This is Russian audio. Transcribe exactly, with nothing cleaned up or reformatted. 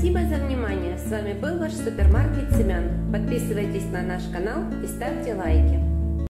Спасибо за внимание. С вами был ваш супермаркет семян. Подписывайтесь на наш канал и ставьте лайки.